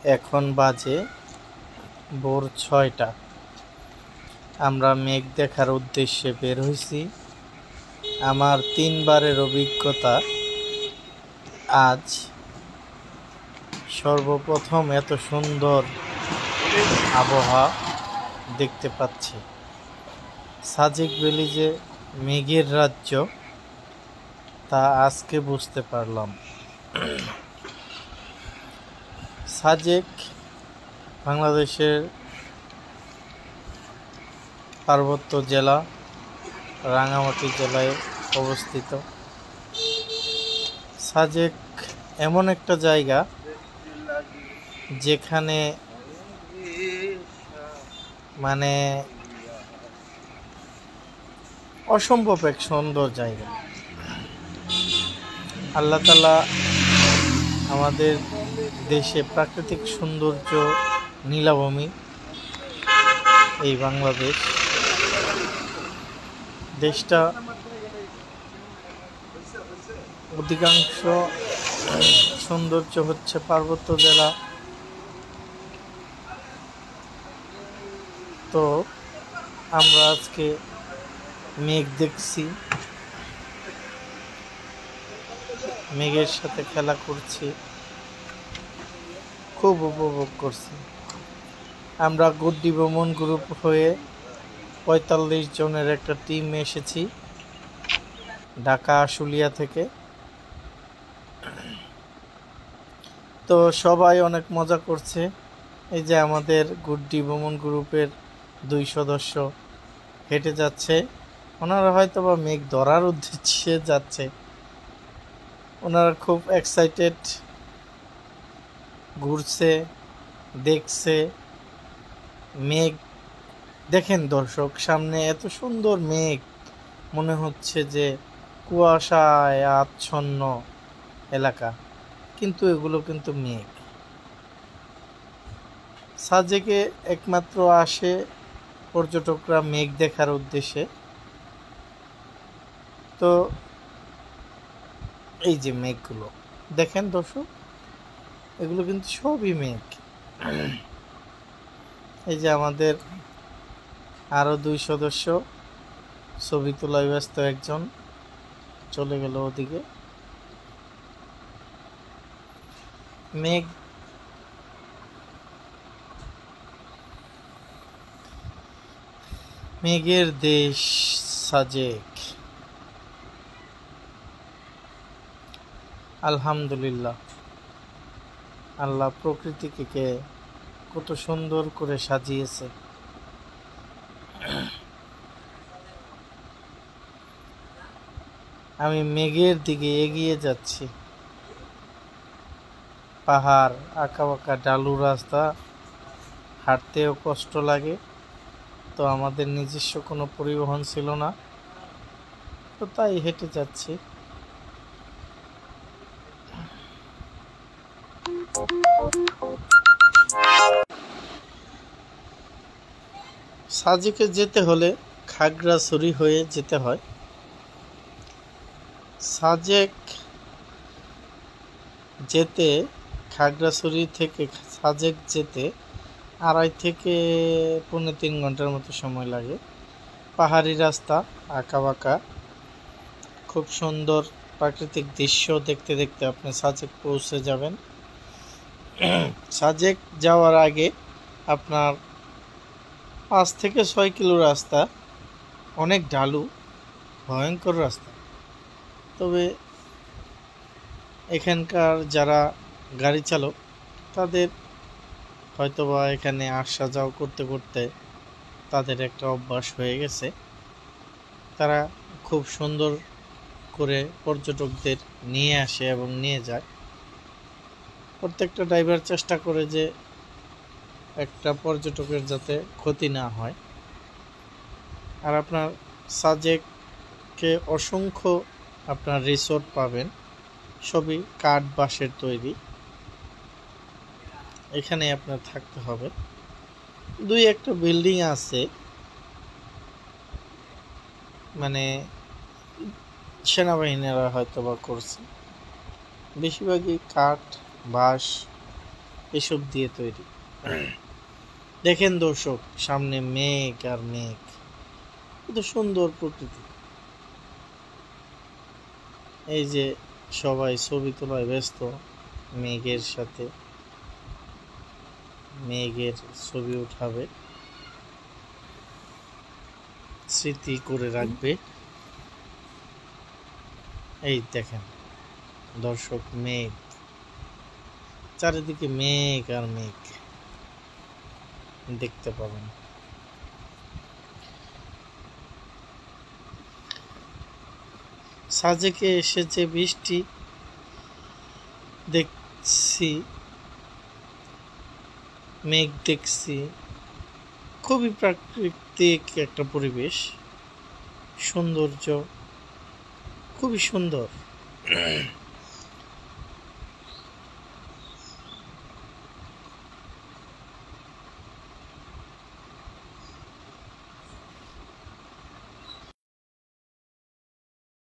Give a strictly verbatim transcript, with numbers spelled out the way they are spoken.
এখন বাজে ভোর ছয়টা। আমরা মেঘ দেখার উদ্দেশ্যে বের হয়েছি। আমার তিনবারের অভিজ্ঞতা, আজ সর্বপ্রথম এত সুন্দর আবহাওয়া দেখতে পাচ্ছি। সাজেক ভ্যালি যে মেঘের রাজ্য, তা আজকে বুঝতে পারলাম। সাজেক বাংলাদেশের পার্বত্য জেলা রাঙ্গামাটি জেলায় অবস্থিত। সাজেক এমন একটা জায়গা যেখানে মানে অসম্ভব এক সুন্দর জায়গা। আল্লাহ তাআলা আমাদের দেশে প্রাকৃতিক সৌন্দর্য নীলাভূমি, এই বাংলাদেশ দেশটা অধিকাংশ সৌন্দর্য হচ্ছে পার্বত্য জেলা। তো আমরা আজকে মেঘ দেখছি, মেঘের সাথে খেলা করছি, খুব উপভোগ করছি। আমরা গুড্ডি ভ্রমণ গ্রুপ হয়ে পঁয়তাল্লিশ জনের একটা টিম এসেছি ঢাকা আশুলিয়া থেকে। তো সবাই অনেক মজা করছে। এই যে আমাদের গুড্ডি ভ্রমণ গ্রুপের দুই সদস্য হেঁটে যাচ্ছে, ওনারা হয়তো বা মেঘ ধরার উদ্দেশ্যে যাচ্ছে। ওনারা খুব এক্সাইটেড, ঘুরছে, দেখছে মেঘ। দেখেন দর্শক, সামনে এত সুন্দর মেঘ, মনে হচ্ছে যে কুয়াশায় আচ্ছন্ন এলাকা, কিন্তু এগুলো কিন্তু মেঘ। সাজেকে একমাত্র আসে পর্যটকরা মেঘ দেখার উদ্দেশ্যে। তো এই যে মেঘগুলো দেখেন দর্শক, এগুলো কিন্তু সবই মেঘ। এই যে আমাদের আরো দুই সদস্য ছবি তোলায় ব্যস্ত, একজন চলে গেল ওদিকে। মেঘ মেঘের দেশ সাজেক। আলহামদুলিল্লাহ, আল্লাহ প্রকৃতিকে কত সুন্দর করে সাজিয়েছে। আমি মেঘের দিকে এগিয়ে যাচ্ছি। পাহাড়, আঁকা বাঁকা ঢালু রাস্তা, হাঁটতেও কষ্ট লাগে। তো আমাদের নিজস্ব কোনো পরিবহন ছিল না, তো তাই হেঁটে যাচ্ছি। সাজেকে যেতে হলে খাগড়াছড়ি হয়ে যেতে হয়। সাজেক যেতে খাগড়াছড়ি থেকে সাজেক যেতে আড়াই থেকে পৌনে তিন ঘন্টার মতো সময় লাগে। পাহাড়ি রাস্তা, আঁকা বাঁকা, খুব সুন্দর প্রাকৃতিক দৃশ্য দেখতে দেখতে আপনি সাজেক পৌঁছে যাবেন। সাজেক যাওয়ার আগে আপনার পাঁচ থেকে ছয় কিলো রাস্তা, অনেক ঢালু, ভয়ঙ্কর রাস্তা। তবে এখানকার যারা গাড়ি চালক, তাদের হয়তোবা এখানে আসা যাওয়া করতে করতে তাদের একটা অভ্যাস হয়ে গেছে। তারা খুব সুন্দর করে পর্যটকদের নিয়ে আসে এবং নিয়ে যায়। প্রত্যেকটা ড্রাইভার চেষ্টা করে যে একটা পর্যটকের যাতে ক্ষতি না হয়। আর আপনার সাজেকে অসংখ্য আপনার রিসোর্ট পাবেন, সবই কাঠ বাঁশের তৈরি। এখানে আপনার থাকতে হবে। দুই একটা বিল্ডিং আছে, মানে সেনাবাহিনীরা হয়তো বা করছে। বেশিরভাগই কাঠ, বাঁশ এসব দিয়ে তৈরি। দেখেন দর্শক, সামনে মেঘ আর মেঘ, কত সুন্দর প্রকৃতি। এই যে সবাই ছবি তোলায় ব্যস্ত মেঘের সাথে, মেঘের ছবি উঠাবে, স্মৃতি করে রাখবে। এই দেখেন দর্শক, মেঘ, চারিদিকে মেঘ আর মেঘ দেখতে পাবেন। সাজেকে এসেছে বৃষ্টি, দেখছি মেঘ, দেখছি খুবই প্রাকৃতিক একটা পরিবেশ, সৌন্দর্য খুবই সুন্দর।